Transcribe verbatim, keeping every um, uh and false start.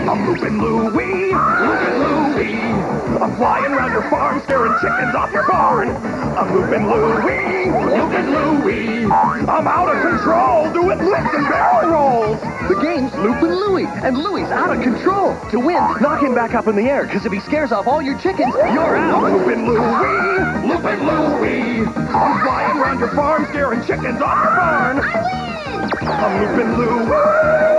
I'm Loopin Louie, Loopin Louie. I'm flying around your farm, scaring chickens off your barn. I'm Loopin Louie, Loopin Louie. I'm out of control, doing flips and barrel rolls. The game's Loopin Louie, and Louie's out of control. To win, knock him back up in the air, because if he scares off all your chickens, you're out. I'm Loopin Louie, Loopin Louie. I'm flying around your farm, scaring chickens off your barn. I win! I'm Loopin Louie.